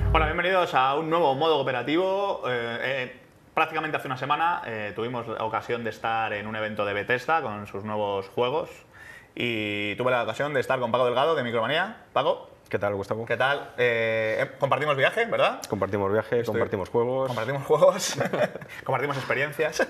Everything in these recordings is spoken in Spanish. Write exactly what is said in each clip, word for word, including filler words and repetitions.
Bueno, bienvenidos a un nuevo modo cooperativo. Eh, eh, prácticamente hace una semana eh, tuvimos la ocasión de estar en un evento de Bethesda con sus nuevos juegos y tuve la ocasión de estar con Paco Delgado de Micromanía. Paco. ¿Qué tal, Gustavo? ¿Qué tal? Eh, compartimos viaje, ¿verdad? Compartimos viaje, Estoy... compartimos juegos. Compartimos juegos, compartimos experiencias.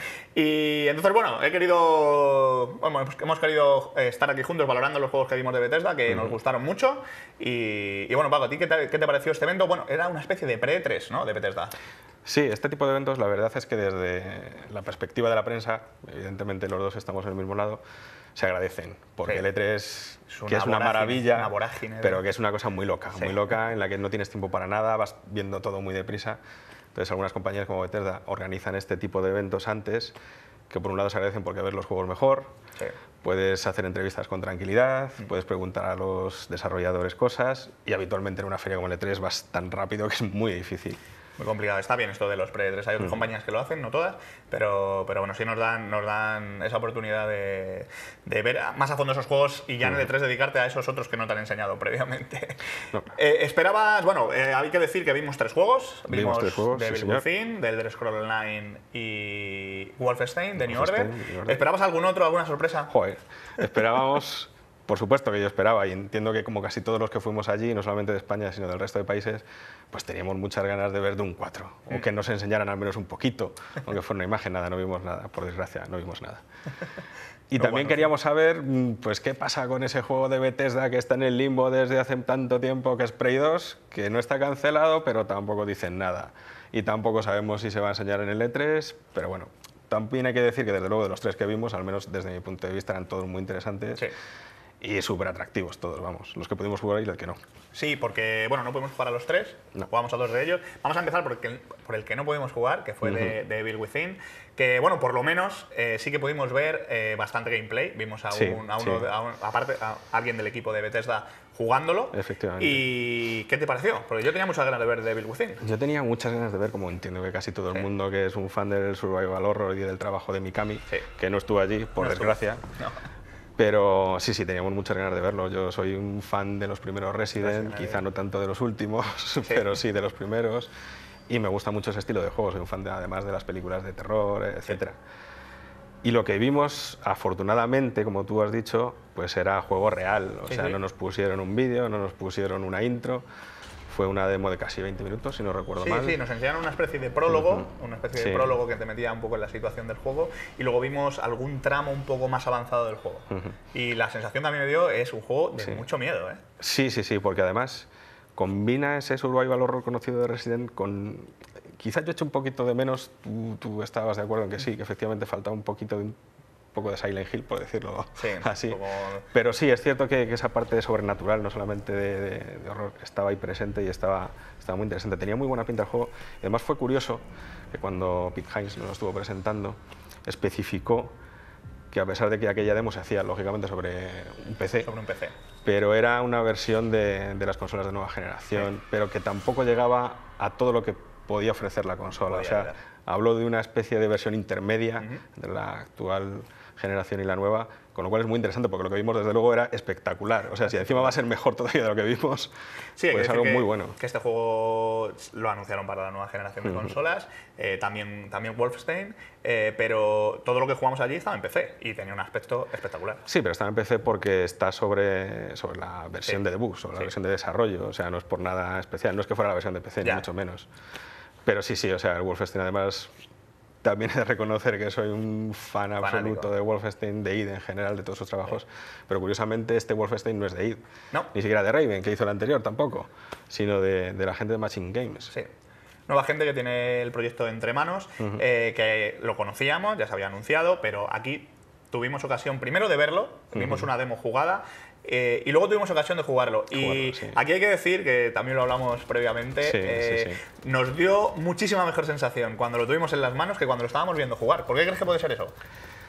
Y entonces, bueno, he querido, bueno, hemos querido estar aquí juntos valorando los juegos que vimos de Bethesda, que uh-huh. nos gustaron mucho. Y, y bueno, Paco, ¿a ti qué te, qué te pareció este evento? Bueno, era una especie de pre E tres, ¿no?, de Bethesda. Sí, este tipo de eventos, la verdad es que desde la perspectiva de la prensa, evidentemente los dos estamos en el mismo lado, se agradecen, porque sí. el E tres, es que es una vorágine, maravilla, una vorágine, pero que es una cosa muy loca, sí. muy loca, en la que no tienes tiempo para nada, vas viendo todo muy deprisa. Entonces algunas compañías como Bethesda organizan este tipo de eventos antes, que por un lado se agradecen porque ves los juegos mejor, sí. puedes hacer entrevistas con tranquilidad, mm. puedes preguntar a los desarrolladores cosas, y habitualmente en una feria como el E tres vas tan rápido que es muy difícil. Muy complicado. Está bien esto de los pre E tres. Hay otras mm. compañías que lo hacen, no todas, pero, pero bueno, sí nos dan, nos dan esa oportunidad de, de ver más a fondo esos juegos y ya mm. en el E tres dedicarte a esos otros que no te han enseñado previamente. No. Eh, esperabas, bueno, eh, hay que decir que vimos tres juegos. Vimos, vimos tres juegos, Devil sí, Within, The Elder Scrolls Online y Wolfenstein, The New Order. ¿Esperabas algún otro, alguna sorpresa? Joder, esperábamos... Por supuesto que yo esperaba, y entiendo que como casi todos los que fuimos allí, no solamente de España, sino del resto de países, pues teníamos muchas ganas de ver Doom cuatro, mm. o que nos enseñaran al menos un poquito, aunque fuera una imagen, nada, no vimos nada, por desgracia, no vimos nada. Y no, también bueno, queríamos saber, pues, qué pasa con ese juego de Bethesda que está en el limbo desde hace tanto tiempo, que es Prey dos, que no está cancelado, pero tampoco dicen nada. Y tampoco sabemos si se va a enseñar en el E tres, pero bueno, también hay que decir que desde luego de los tres que vimos, al menos desde mi punto de vista, eran todos muy interesantes. Sí. Y súper atractivos todos, vamos, los que pudimos jugar y el que no. Sí, porque, bueno, no pudimos jugar a los tres, no. jugamos a dos de ellos. Vamos a empezar por el, por el que no pudimos jugar, que fue uh-huh. de, de Devil Within, que, bueno, por lo menos eh, sí que pudimos ver eh, bastante gameplay. Vimos a, sí, un, a, uno, sí. a, un, aparte, a alguien del equipo de Bethesda jugándolo. Efectivamente. ¿Y qué te pareció? Porque yo tenía muchas ganas de ver Devil Within. Yo tenía muchas ganas de ver, como entiendo que casi todo el sí. mundo que es un fan del survival horror y del trabajo de Mikami, sí. que no estuvo allí, por no desgracia. No. Pero sí, sí, teníamos muchas ganas de verlo. Yo soy un fan de los primeros Resident, Resident quizá no tanto de los últimos, sí. pero sí de los primeros. Y me gusta mucho ese estilo de juego. Soy un fan de, además de las películas de terror, etcétera. Sí. Y lo que vimos, afortunadamente, como tú has dicho, pues era juego real. O sí, sea, sí. no nos pusieron un vídeo, no nos pusieron una intro. Fue una demo de casi veinte minutos, si no recuerdo sí, mal. Sí, sí, nos enseñaron una especie de prólogo, uh-huh. una especie de sí. prólogo que te metía un poco en la situación del juego, y luego vimos algún tramo un poco más avanzado del juego. Uh-huh. Y la sensación que a mí me dio es un juego de sí. mucho miedo, ¿eh? Sí, sí, sí, porque además combina ese survival horror conocido de Resident con... Quizás yo eché un poquito de menos, tú, tú estabas de acuerdo en que sí, que efectivamente faltaba un poquito de... un poco de Silent Hill, por decirlo sí, así. Como... Pero sí, es cierto que, que esa parte sobrenatural, no solamente de, de, de horror, estaba ahí presente y estaba, estaba muy interesante. Tenía muy buena pinta el juego. Además fue curioso que cuando Pete Hines nos lo estuvo presentando, especificó que a pesar de que aquella demo se hacía, lógicamente, sobre un P C, sobre un P C. pero era una versión de, de las consolas de nueva generación, sí. pero que tampoco llegaba a todo lo que podía ofrecer la consola. Podía o sea, llegar. Habló de una especie de versión intermedia uh-huh. de la actual generación y la nueva, con lo cual es muy interesante porque lo que vimos desde luego era espectacular. O sea, si encima va a ser mejor todavía de lo que vimos, sí, pues es algo que, muy bueno. Que este juego lo anunciaron para la nueva generación de uh-huh. consolas, eh, también, también Wolfenstein, eh, pero todo lo que jugamos allí estaba en P C y tenía un aspecto espectacular. Sí, pero estaba en P C porque está sobre, sobre la versión sí. de debug, sobre sí. la versión de desarrollo, o sea, no es por nada especial, no es que fuera la versión de P C, ya. ni mucho menos. Pero sí, sí, o sea, el Wolfenstein además... También he de reconocer que soy un fan Fanático. absoluto de Wolfenstein, de id en general, de todos sus trabajos, sí. pero curiosamente este Wolfenstein no es de id, no. ni siquiera de Raven, que hizo el anterior tampoco, sino de, de la gente de Machine Games. Sí. Nueva gente que tiene el proyecto entre manos, uh-huh. eh, que lo conocíamos, ya se había anunciado, pero aquí tuvimos ocasión primero de verlo, vimos uh-huh. una demo jugada, Eh, y luego tuvimos ocasión de jugarlo. jugarlo y sí. aquí hay que decir, que también lo hablamos previamente, sí, eh, sí, sí. nos dio muchísima mejor sensación cuando lo tuvimos en las manos que cuando lo estábamos viendo jugar. ¿Por qué crees que puede ser eso?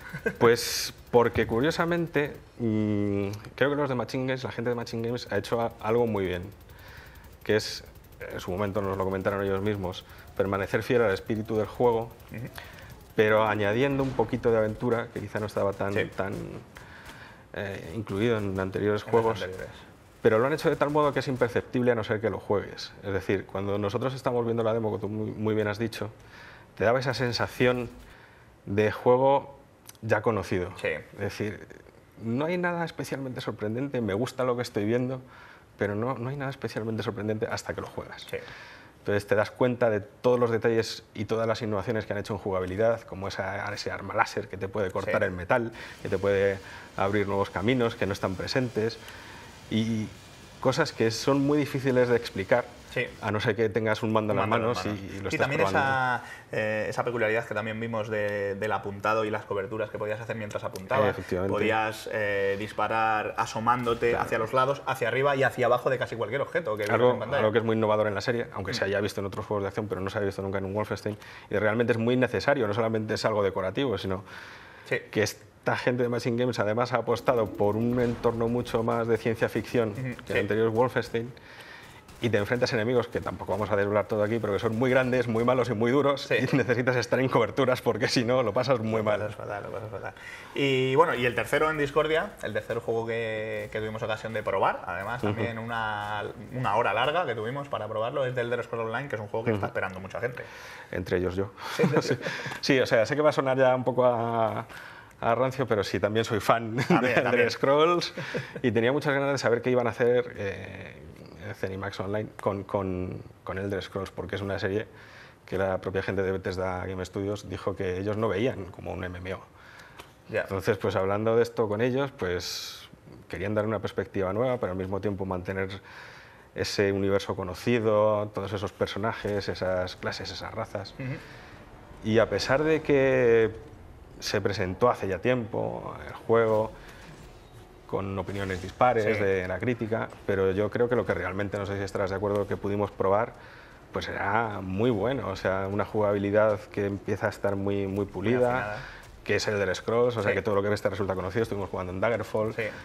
Pues porque curiosamente mmm, creo que los de Machine Games, la gente de Machine Games ha hecho a, algo muy bien, que es, en su momento nos lo comentaron ellos mismos, permanecer fiel al espíritu del juego, uh-huh. pero añadiendo un poquito de aventura que quizá no estaba tan, sí. tan eh, incluido en anteriores en juegos. Anteriores. pero lo han hecho de tal modo que es imperceptible a no ser que lo juegues. Es decir, cuando nosotros estamos viendo la demo, que tú muy, muy bien has dicho, te daba esa sensación de juego ya conocido. Sí. Es decir, no hay nada especialmente sorprendente, me gusta lo que estoy viendo, pero no, no hay nada especialmente sorprendente hasta que lo juegas. Sí. Entonces te das cuenta de todos los detalles y todas las innovaciones que han hecho en jugabilidad, como esa, ese arma láser que te puede cortar Sí. el metal, que te puede abrir nuevos caminos que no están presentes, y cosas que son muy difíciles de explicar, Sí. a no ser que tengas un mando en las Mando en manos las y, y lo Y estés también probando. esa, eh, esa peculiaridad que también vimos de- del apuntado y las coberturas que podías hacer mientras apuntabas. Eh, efectivamente. Podías eh, disparar asomándote Claro. hacia los lados, hacia arriba y hacia abajo de casi cualquier objeto que vieras Algo, en pantalla. algo que es muy innovador en la serie, aunque se haya visto en otros juegos de acción, pero no se ha visto nunca en un Wolfenstein, y realmente es muy necesario, no solamente es algo decorativo, sino Sí. que esta gente de Machine Games además ha apostado por un entorno mucho más de ciencia ficción Ujú, que sí. el anterior Wolfenstein, y te enfrentas a enemigos que tampoco vamos a desvelar todo aquí, pero que son muy grandes, muy malos y muy duros, Sí. y necesitas estar en coberturas porque si no lo pasas muy Lo mal. pasas fatal, lo pasas fatal. Y bueno, y el tercero en Discordia, el tercer juego que, que tuvimos ocasión de probar, además también una, una hora larga que tuvimos para probarlo, es del Elder Scrolls Online, que es un juego que está esperando mucha gente. Entre ellos yo. Sí, sí, o sea, sé que va a sonar ya un poco a, a rancio, pero sí, también soy fan También, de también. Elder Scrolls y tenía muchas ganas de saber qué iban a hacer eh, Zenimax Online con, con, con Elder Scrolls, porque es una serie que la propia gente de Bethesda Game Studios dijo que ellos no veían como un M M O. Ya. Entonces, pues hablando de esto con ellos, pues querían dar una perspectiva nueva, pero al mismo tiempo mantener ese universo conocido, todos esos personajes, esas clases, esas razas. Ujú. Y a pesar de que se presentó hace ya tiempo el juego con opiniones dispares Sí. de la crítica, pero yo creo que lo que realmente, no sé si estarás de acuerdo, que pudimos probar, pues era muy bueno. O sea, una jugabilidad que empieza a estar muy, muy pulida, afinada. que es el Elder Scrolls, o sea Sí. que todo lo que ves te resulta conocido. Estuvimos jugando en Daggerfall. Sí.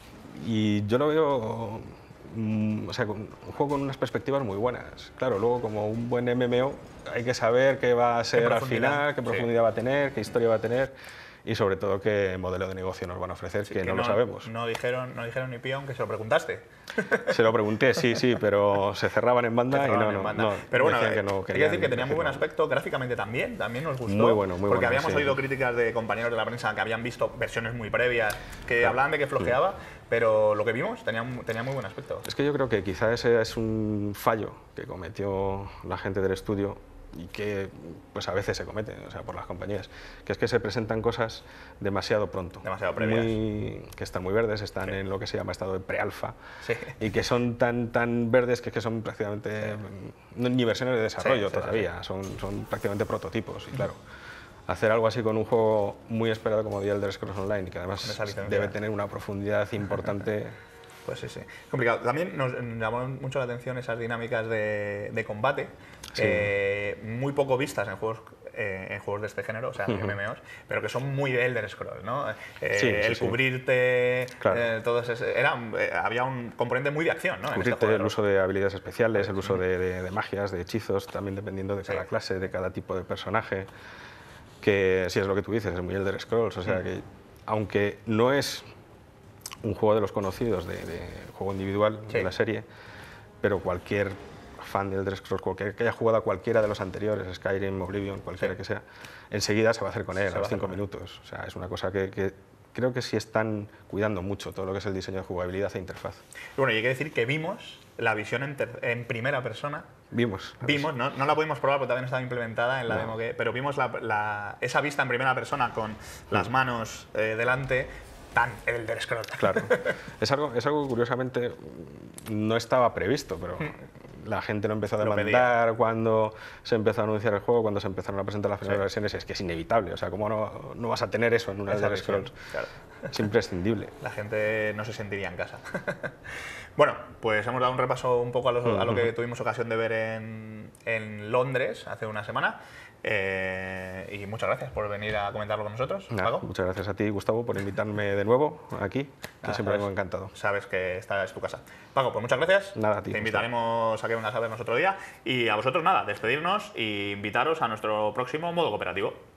Y yo lo veo, mm, o sea, con- un juego con unas perspectivas muy buenas. Claro, luego como un buen M M O hay que saber qué va a ser al profundidad, final, qué sí. profundidad va a tener, qué historia va a tener y sobre todo qué modelo de negocio nos van a ofrecer, Sí, que, no, lo sabemos. No dijeron, no dijeron ni pío, aunque se lo preguntaste. Se lo pregunté, sí, sí, pero se cerraban en banda Se y cerraron no, en no, banda. no, Pero bueno, decían eh, que no hay que querían decir que tenía muy buen decirlo. aspecto, gráficamente también, también nos gustó. Muy bueno, muy Porque bueno, habíamos sí. oído críticas de compañeros de la prensa que habían visto versiones muy previas, que hablaban de que flojeaba, pero lo que vimos tenía, tenía muy buen aspecto. Es que yo creo que quizá ese es un fallo que cometió la gente del estudio y que pues a veces se comete, o sea, por las compañías, que es que se presentan cosas demasiado pronto. Demasiado previas. Muy, que están muy verdes, están Sí. en lo que se llama estado de prealfa Sí. y que son tan, tan verdes que, es que son prácticamente no- ni versiones de desarrollo Sí, sí, sí, todavía, Son, son prácticamente prototipos y claro. Hacer algo así con un juego muy esperado como The Elder Scrolls Online, que Con además esa licencia. debe tener una profundidad importante. Pues sí, sí. Complicado. También nos llamó mucho la atención esas dinámicas de, de combate, Sí. eh, muy poco vistas en juegos eh, en juegos de este género, o sea, en M M Os, pero que son muy de Elder Scrolls, ¿no? Eh, Sí, sí, el sí. cubrirte, Claro. eh, todos ese- era, eh, había un componente muy de acción, ¿no? En este Cubrirte, juego de el rol. uso de habilidades especiales, el uso de, de- de magias, de hechizos, también dependiendo de cada Sí. clase, de cada tipo de personaje, que si es lo que tú dices, es muy Elder Scrolls, o sea Mm. que aunque no es un juego de los conocidos de, de juego individual Sí. de la serie, pero cualquier fan de Elder Scrolls, cualquier que haya jugado a cualquiera de los anteriores, Skyrim, Oblivion, cualquiera Sí. que sea, enseguida se va a hacer con él Se a va a los hacer cinco con él. minutos. O sea, es una cosa que, que creo que sí están cuidando mucho todo lo que es el diseño de jugabilidad e interfaz. Y bueno, y hay que decir que vimos la visión en, ter- en primera persona. Vimos. Vimos, no, no la pudimos probar porque también estaba implementada en la No. demo, que, pero vimos la- la- esa vista en primera persona con las manos eh, delante, tan Elder Scrolls. Claro. Es algo, es algo que curiosamente no estaba previsto, pero la gente lo empezó a Lo demandar cuando se empezó a anunciar el juego, cuando se empezaron a presentar las primeras Sí. versiones. Es que es inevitable. O sea, ¿cómo no, no vas a tener eso en una Esa Elder visión, Scrolls? claro. Es imprescindible. La gente no se sentiría en casa. Bueno, pues hemos dado un repaso un poco a lo, a lo que tuvimos ocasión de ver en, en Londres hace una semana. Eh, y muchas gracias por venir a comentarlo con nosotros, Nada, Paco. muchas gracias a ti, Gustavo, por invitarme de nuevo aquí, que Nada, siempre sabes- vengo encantado. Sabes que esta es tu casa. Paco, pues muchas gracias. Nada, a ti, Te Gustavo. invitaremos a que vengas a vernos otro día. Y a vosotros nada, despedirnos e invitaros a nuestro próximo modo cooperativo.